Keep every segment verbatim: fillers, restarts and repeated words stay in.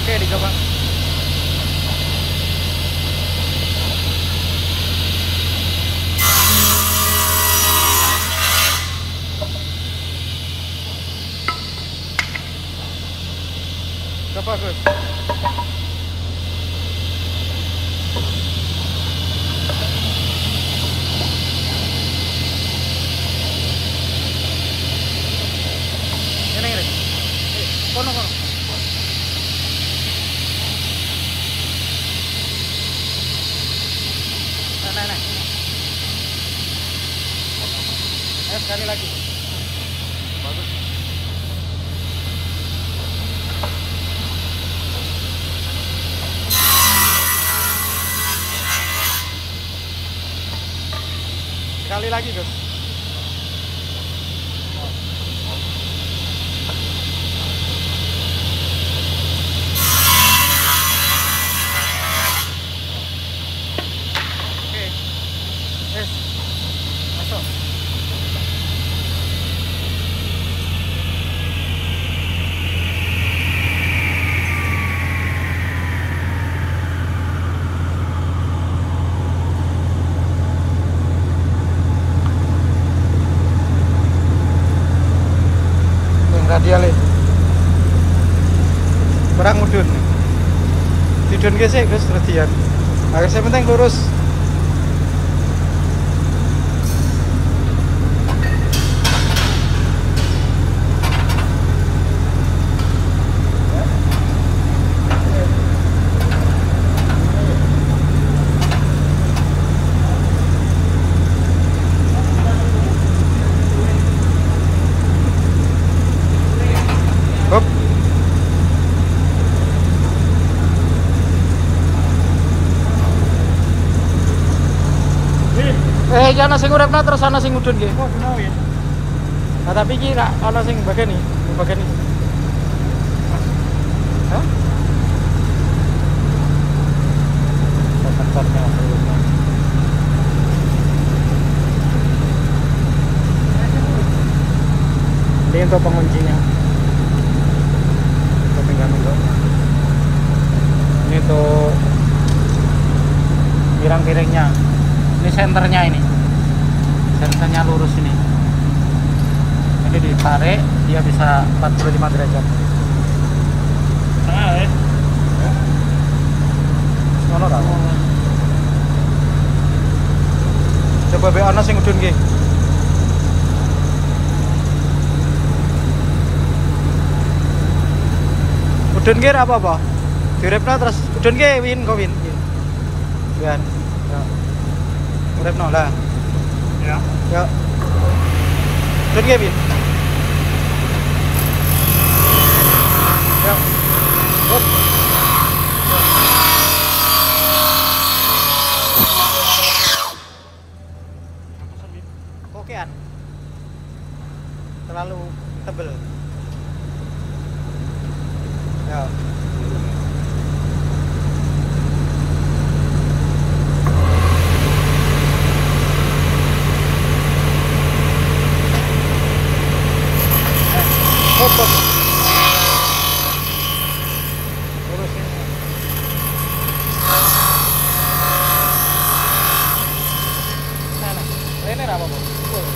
Oke, dicoba. Coba Gus. Ini ini. Eh, kono kono. Nah, nah, nah. Ayo sekali lagi. Bagus. Sekali lagi Gus. Oke, yes, masuk. Radial kurang mudun didun ke sih Gus radial agak saya penting lurus. Eh, iki ana sing uripna terus ana sing mudhun nggih. Oh, bener ya. Nah, tapi iki ra ana sing bagian iki, bagian iki. Hah? Komentarnya ini untuk penguncinya. Kita tinggal untuk ini untuk pirang-piringnya. Ini senternya ini, senternya lurus ini. Ini ditarik, dia bisa empat puluh lima derajat. Nah, eh. Ngono ta? Coba be ana sing udun nggih. Udun nggih apa-apa? Direpna terus udun nggih win kok win. Gan. Ya. Uripno lah. Ya. Ya. Udun nggih win. Ya. Hop. Kokean. Terlalu tebel. Ya. Hop, hop. Lurusin. Nah, nah. Ini apa, Bu? Pukul.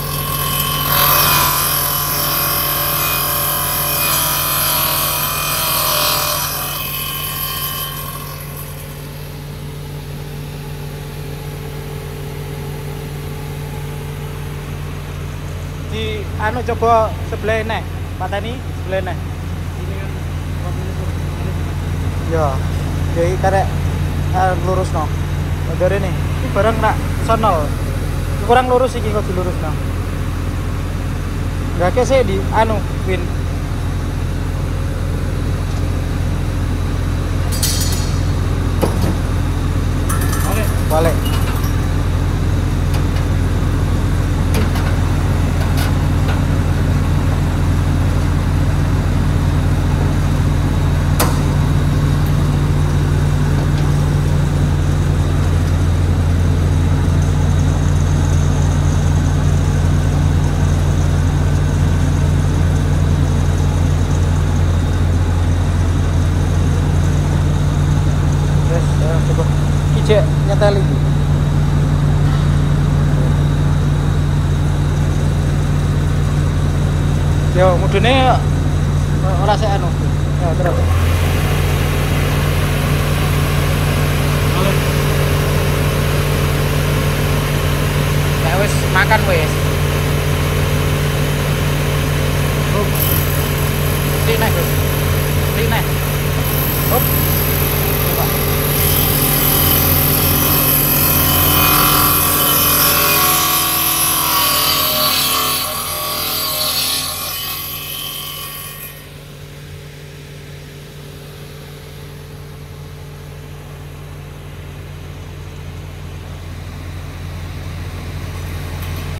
Di anu coba sebelah ini, pateni sebelah ini. Ini kan ya, jadi karek uh, lurus no. Dari ini, ini barang nak sono, kurang lurus sih kok dilurus no. Gak kese di anu win. Balik, balik. nyetel iki. Yo mudune ora sik anu. Ya terus. Ya wis makan wis.